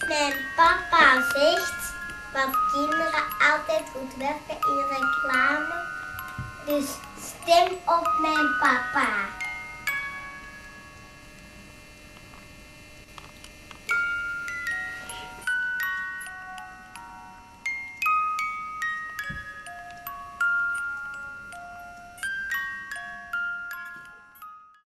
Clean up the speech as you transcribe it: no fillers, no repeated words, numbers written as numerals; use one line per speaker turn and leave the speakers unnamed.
mijn papa zegt wat kinderen altijd goed werken in reclame. Dus stem op mijn papa.